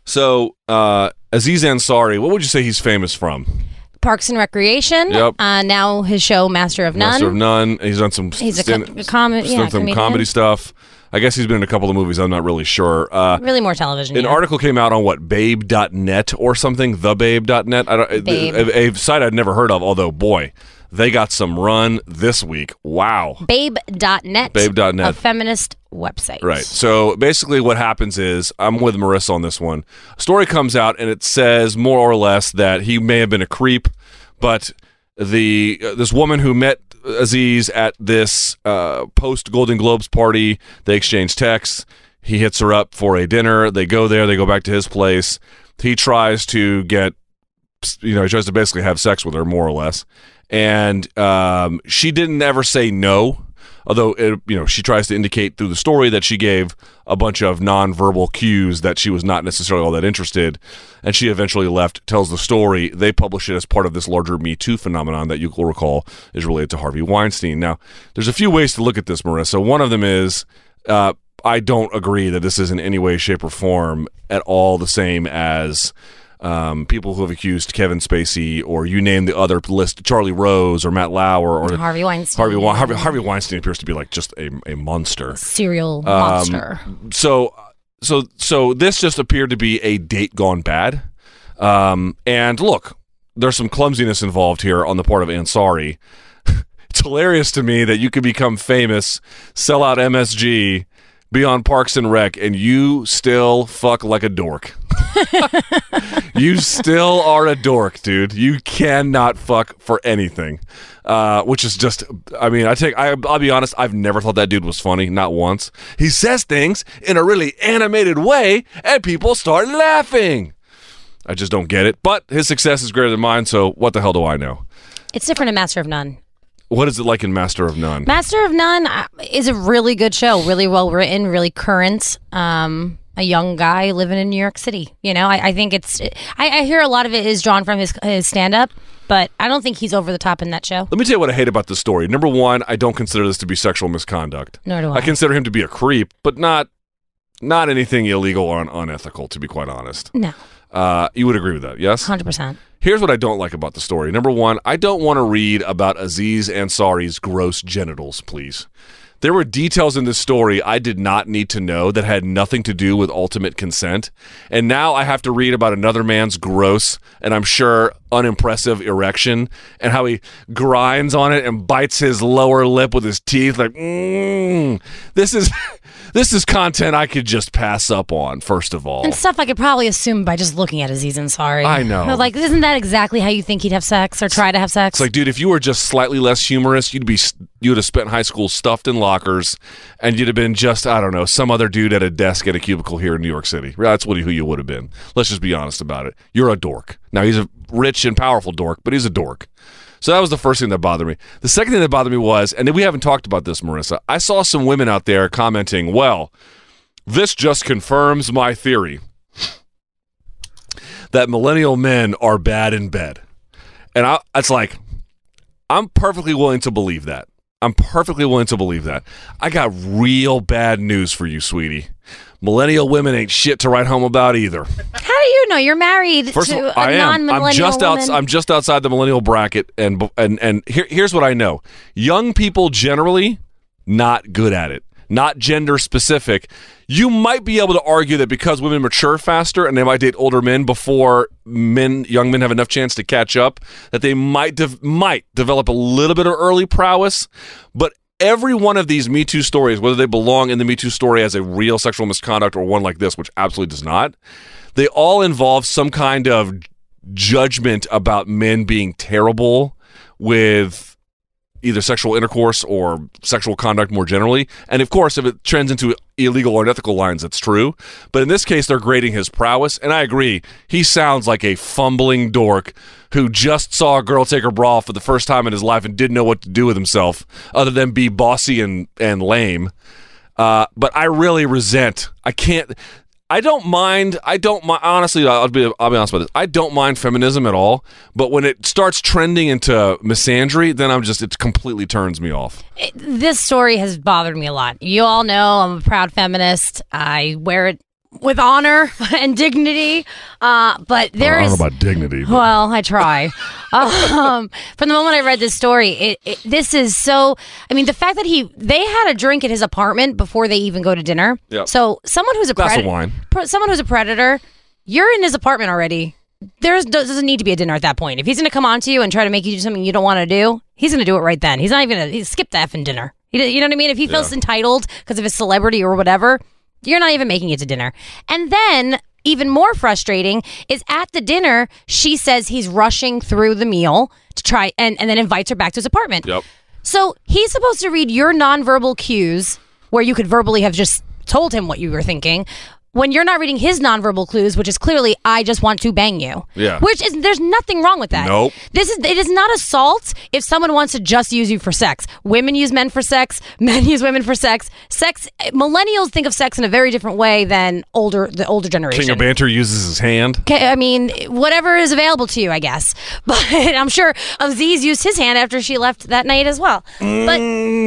So, Aziz Ansari, what would you say he's famous from? Parks and Recreation. Yep. Now his show Master of None. Master of None. He's done some comedy stuff. I guess he's been in a couple of movies. I'm not really sure. Really more television. An article came out on what, babe.net or something? Thebabe.net? A site I'd never heard of, although, boy, they got some run this week. Wow. Babe.net. Babe.net. A feminist website. Right. So basically what happens is, I'm with Marissa on this one. A story comes out and it says more or less that he may have been a creep, but this woman who met Aziz at this post-Golden Globes party, they exchange texts. He hits her up for a dinner. They go there. They go back to his place. He tries to he tries to basically have sex with her, more or less. And she didn't ever say no, although she tries to indicate through the story that she gave a bunch of nonverbal cues that she was not necessarily all that interested, and she eventually left. Tells the story. They publish it as part of this larger Me Too phenomenon that you will recall is related to Harvey Weinstein. Now, there's a few ways to look at this, Marissa. One of them is I don't agree that this is in any way, shape, or form at all the same as people who have accused Kevin Spacey, or you name the other list, Charlie Rose or Matt Lauer or Harvey Weinstein. Harvey Weinstein appears to be like just a monster, serial monster. So this just appeared to be a date gone bad. And look, there's some clumsiness involved here on the part of Ansari. It's hilarious to me that you could become famous, sell out MSG, be on Parks and Rec, and you still fuck like a dork. You still are a dork, dude. You cannot fuck for anything, which is just, I mean, I'll be honest, I've never thought that dude was funny, not once. He says things in a really animated way, and people start laughing. I just don't get it, but his success is greater than mine, so what the hell do I know? It's different in Master of None. What is it like in Master of None? Master of None is a really good show, really well written, really current. A young guy living in New York City. I think I hear a lot of it is drawn from his stand-up, but I don't think he's over the top in that show. Let me tell you what I hate about this story. Number one, I don't consider this to be sexual misconduct. Nor do I. I consider him to be a creep, but not anything illegal or unethical, to be quite honest. No. You would agree with that, yes? 100%. Here's what I don't like about the story. Number one, I don't want to read about Aziz Ansari's gross genitals, please. There were details in this story I did not need to know that had nothing to do with ultimate consent. And now I have to read about another man's gross, and I'm sure unimpressive erection, and how he grinds on it and bites his lower lip with his teeth like, This is content I could just pass up on, first of all. And stuff I could probably assume by just looking at Aziz Ansari. I know. Like, isn't that exactly how you think he'd have sex or try to have sex? It's like, dude, if you were just slightly less humorous, you'd have spent high school stuffed in lockers, and you'd have been just, I don't know, some other dude at a desk at a cubicle here in New York City. That's who you would have been. Let's just be honest about it. You're a dork. Now, he's a rich and powerful dork, but he's a dork. So that was the first thing that bothered me. The second thing that bothered me was, and we haven't talked about this, Marissa, I saw some women out there commenting, well, this just confirms my theory that millennial men are bad in bed. And it's like, I'm perfectly willing to believe that. I got real bad news for you, sweetie. Millennial women ain't shit to write home about either. How do you know? You're married to a non-millennial woman. I'm just outside the millennial bracket, and here's what I know. Young people generally not good at it. Not gender specific. You might be able to argue that because women mature faster and they might date older men before young men have enough chance to catch up, that they might develop a little bit of early prowess. But every one of these Me Too stories, whether they belong in the Me Too story as a real sexual misconduct or one like this, which absolutely does not, they all involve some kind of judgment about men being terrible with either sexual intercourse or sexual conduct more generally. And of course, if it trends into illegal or unethical lines, that's true. But in this case, they're grading his prowess. And I agree, he sounds like a fumbling dork who just saw a girl take her bra off for the first time in his life and didn't know what to do with himself other than be bossy and lame. But I really resent, I don't mind, honestly, I'll be honest about this. I don't mind feminism at all, but when it starts trending into misandry, then it completely turns me off. This story has bothered me a lot. You all know I'm a proud feminist. I wear it with honor and dignity. But there is... I don't know about dignity. But. Well, I try. From the moment I read this story, this is so... I mean, the fact that they had a drink at his apartment before they even go to dinner. Yep. So someone who's a glass of wine. Someone who's a predator, you're in his apartment already. There doesn't need to be a dinner at that point. If he's going to come on to you and try to make you do something you don't want to do, he's going to do it right then. He's not even going to skip the effing dinner. You know what I mean? If he feels entitled because of his celebrity or whatever, you're not even making it to dinner. And then, even more frustrating, is at the dinner, she says he's rushing through the meal to try and then invites her back to his apartment. Yep. So he's supposed to read your nonverbal cues where you could verbally have just told him what you were thinking, when you're not reading his nonverbal clues, which is clearly, I just want to bang you. Yeah. There's nothing wrong with that. Nope. It is not assault if someone wants to just use you for sex. Women use men for sex. Men use women for sex. Millennials think of sex in a very different way than the older generation. King of Banter uses his hand. I mean, whatever is available to you, I guess. But I'm sure Aziz used his hand after she left that night as well. But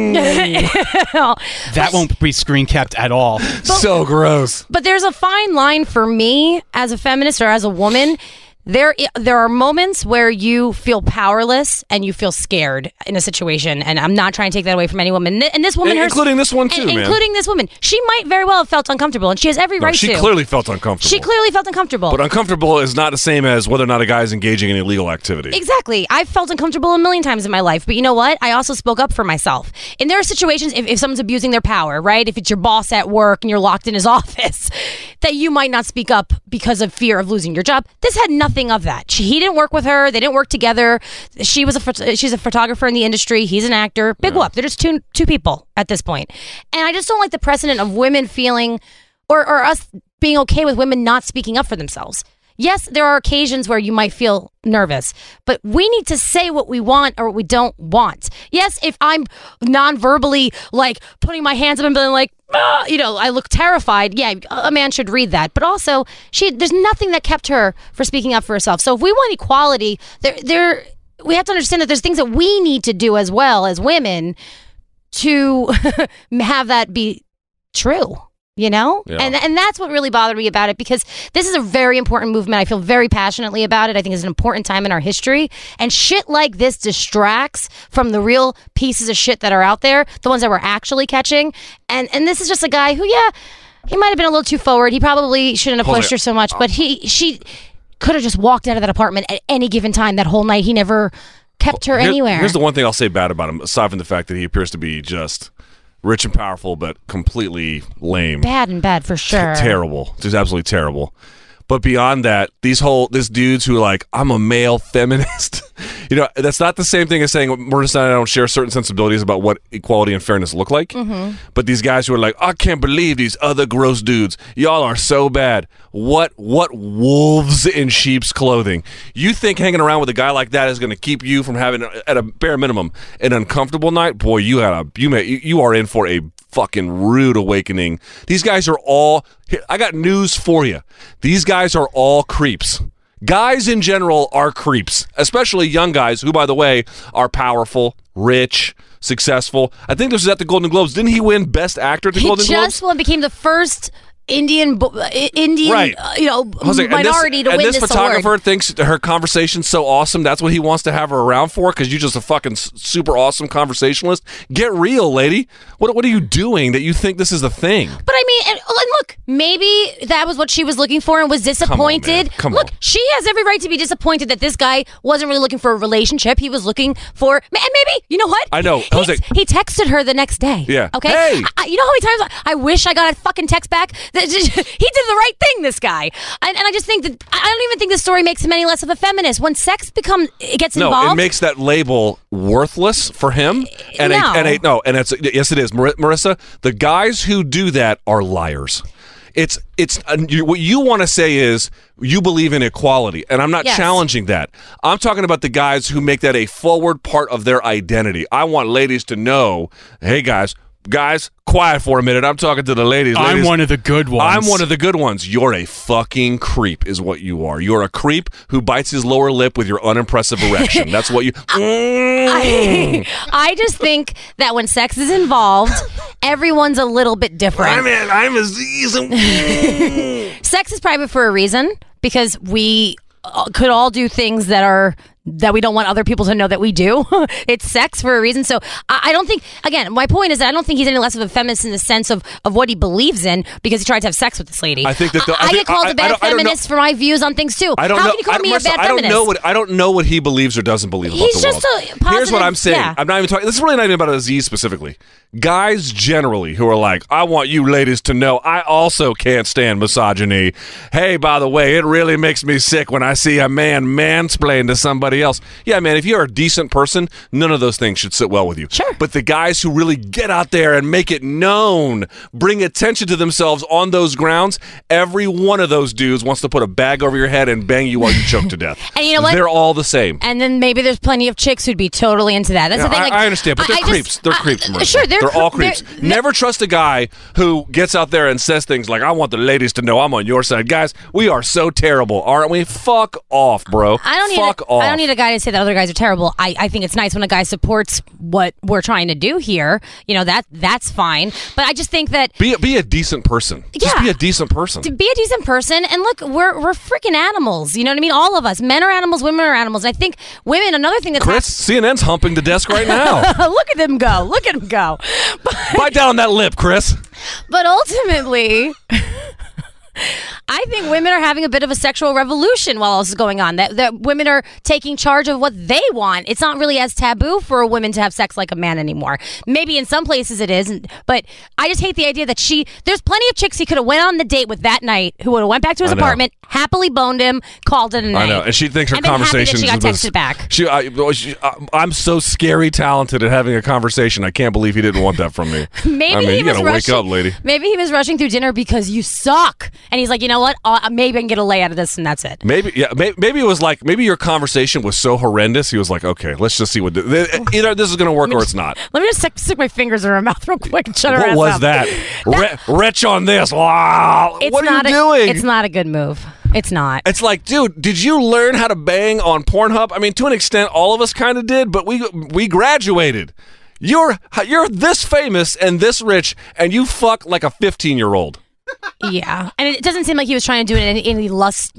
that won't be screen capped at all. So gross. But there's a fine line for me as a feminist or as a woman. There are moments where you feel powerless and you feel scared in a situation, and I'm not trying to take that away from any woman. And this woman, including this one too, man. Including this woman, she might very well have felt uncomfortable, and she has every right to. She clearly felt uncomfortable. She clearly felt uncomfortable. But uncomfortable is not the same as whether or not a guy is engaging in illegal activity. Exactly. I've felt uncomfortable a million times in my life, but you know what? I also spoke up for myself. And there are situations, if someone's abusing their power, right? If it's your boss at work and you're locked in his office, that you might not speak up because of fear of losing your job. This had nothing of that. He didn't work with her. They didn't work together. She's a photographer in the industry. He's an actor. Big whoop. They're just two people at this point. And I just don't like the precedent of women feeling or us being okay with women not speaking up for themselves. Yes, there are occasions where you might feel nervous, but we need to say what we want or what we don't want. Yes, if I'm non-verbally like putting my hands up and being like, I look terrified. Yeah, a man should read that. But also, there's nothing that kept her from speaking up for herself. So if we want equality, we have to understand that there's things that we need to do as well as women to have that be true. Yeah. And that's what really bothered me about it, because this is a very important movement. I feel very passionately about it. I think it's an important time in our history, and shit like this distracts from the real pieces of shit that are out there, the ones that we're actually catching. And this is just a guy who, he might have been a little too forward. He probably shouldn't have pushed her so much, but she could have just walked out of that apartment at any given time that whole night. He never kept her anywhere. Here's the one thing I'll say bad about him, aside from the fact that he appears to be just rich and powerful, but completely lame. Bad for sure. Terrible. Just absolutely terrible. But beyond that, these dudes who are like, I'm a male feminist. That's not the same thing as saying Marissa and I don't share certain sensibilities about what equality and fairness look like. Mm-hmm. But these guys who are like, I can't believe these other gross dudes. Y'all are so bad. What wolves in sheep's clothing? You think hanging around with a guy like that is going to keep you from having, at a bare minimum, an uncomfortable night? Boy, you are in for a fucking rude awakening. These guys are all... I got news for you. These guys are all creeps. Guys in general are creeps, especially young guys who, by the way, are powerful, rich, successful. I think this was at the Golden Globes. Didn't he win Best Actor at the Golden Globes? He just became the first Indian, right. Minority to win this award. And this photographer thinks her conversation's so awesome, that's what he wants to have her around for, because you're just a fucking super awesome conversationalist. Get real, lady. What are you doing that you think this is the thing? But I mean, and look, maybe that was what she was looking for and was disappointed. Come on. She has every right to be disappointed that this guy wasn't really looking for a relationship. He was looking for, and maybe, you know what? I know. He texted her the next day. Yeah. Okay? Hey! You know how many times I wish I got a fucking text back? He did the right thing, this guy. And I just think that I don't even think this story makes him any less of a feminist. When sex gets involved, no, it makes that label worthless for him. And yes, it is, Marissa. The guys who do that are liars. It's what you want to say is you believe in equality, and I'm not challenging that. I'm talking about the guys who make that a forward part of their identity. I want ladies to know, hey guys, guys, quiet for a minute. I'm talking to the ladies. I'm one of the good ones. I'm one of the good ones. You're a fucking creep is what you are. You're a creep who bites his lower lip with your unimpressive erection. That's what you... I just think that when sex is involved, everyone's a little bit different. I'm Aziz. Sex is private for a reason, because we could all do things that we don't want other people to know that we do. It's sex for a reason. So I don't think, again, my point is that I don't think he's any less of a feminist in the sense of what he believes in, because he tried to have sex with this lady. I think that I get called a bad feminist for my views on things too. How can you call me a bad feminist? I don't know what he believes or doesn't believe about He's the world. just a positive, Here's what I'm saying. yeah. I'm not even talking. This is really not even about Aziz specifically. Guys generally who are like, I want you ladies to know I also can't stand misogyny. Hey, by the way, it really makes me sick when I see a man mansplain to somebody else. Yeah, man, if you're a decent person, none of those things should sit well with you. Sure. But the guys who really get out there and make it known, bring attention to themselves on those grounds, every one of those dudes wants to put a bag over your head and bang you while you choke to death. And you know what? They're all the same. And then maybe there's plenty of chicks who'd be totally into that. That's the thing. Like, I understand, but they're creeps. They're creeps. Marissa. Sure, they're all creeps. Never trust a guy who gets out there and says things like, I want the ladies to know I'm on your side. Guys, we are so terrible, aren't we? Fuck off, bro. I don't need a guy to say that other guys are terrible. I think it's nice when a guy supports what we're trying to do here. You know, that's fine. But I just think that... Be a decent person. Yeah. Just be a decent person. To be a decent person. And look, we're freaking animals. You know what I mean? All of us. Men are animals, women are animals. I think women, another thing that's... Chris, CNN's humping the desk right now. Look at them go. Look at them go. Bite down on that lip, Chris. But ultimately... I think women are having a bit of a sexual revolution while all this is going on. That women are taking charge of what they want. It's not really as taboo for a woman to have sex like a man anymore. Maybe in some places it is, but I just hate the idea that there's plenty of chicks he could have went on the date with that night who would have went back to his apartment, happily boned him, called it a night. I know, and she thinks her and conversation. conversation. She got texted back. I'm so scary talented at having a conversation. I can't believe he didn't want that from me. Maybe you gotta wake up, lady. Maybe he was rushing through dinner because you suck, and he's like, you know what? Maybe I can get a lay out of this, and that's it. Maybe it was like, maybe your conversation was so horrendous. He was like, okay, let's just see what either this is going to work or it's not. Let me just stick my fingers in her mouth real quick and shut her ass up. What was that? Retch on this. Wow. What are you doing? It's not a good move. It's not. It's like, dude, did you learn how to bang on Pornhub? I mean, to an extent, all of us kind of did, but we graduated. You're this famous and this rich, and you fuck like a 15-year-old. Yeah, and it doesn't seem like he was trying to do it in any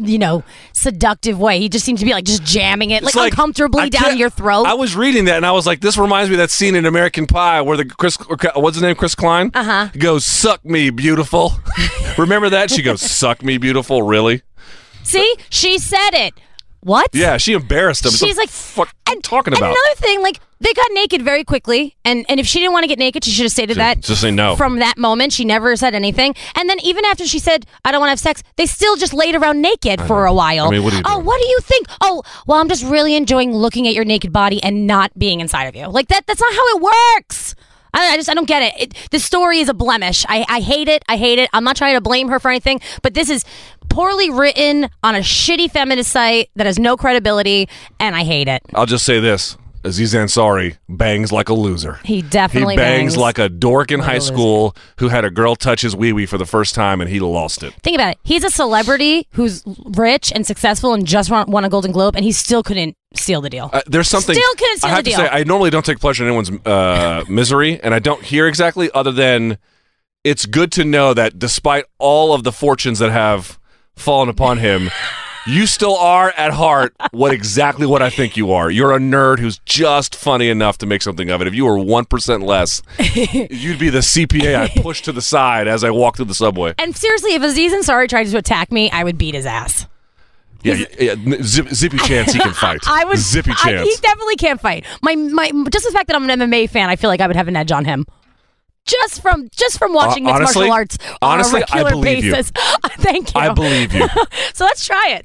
seductive way. He just seemed to be like just jamming it, like uncomfortably down your throat. I was reading that and I was like, this reminds me of that scene in American Pie where what's his name, Chris Klein? Goes, suck me, beautiful. Remember that? She goes, suck me, beautiful, really? See? She said it. What? Yeah, she embarrassed him. She's like, what are you talking about? And another thing, like, they got naked very quickly, and if she didn't want to get naked, she should have stated that. Just say no. From that moment, she never said anything. And then even after she said, I don't want to have sex, they still just laid around naked for a while. I mean, what do you do? Oh, what do you think? Oh, well, I'm just really enjoying looking at your naked body and not being inside of you. Like, that's not how it works. I don't get it. The story is a blemish. I hate it. I hate it. I'm not trying to blame her for anything, but this is poorly written on a shitty feminist site that has no credibility, and I hate it. I'll just say this. Aziz Ansari bangs like a loser. He definitely bangs like a dork in high school who had a girl touch his wee-wee for the first time and he lost it. Think about it. He's a celebrity who's rich and successful and just won a Golden Globe, and he still couldn't seal the deal. There's something... Still couldn't seal the deal. I have to say, I normally don't take pleasure in anyone's misery, and I don't hear exactly other than it's good to know that despite all of the fortunes that have fallen upon him... You still are, at heart, exactly what I think you are. You're a nerd who's just funny enough to make something of it. If you were 1% less, you'd be the CPA I pushed to the side as I walked through the subway. And seriously, if Aziz Ansari tried to attack me, I would beat his ass. Yeah, zippy chance he can fight. Zippy chance. He definitely can't fight. Just the fact that I'm an MMA fan, I feel like I would have an edge on him. Just from watching mixed martial arts on a regular basis. Thank you. I believe you. So let's try it.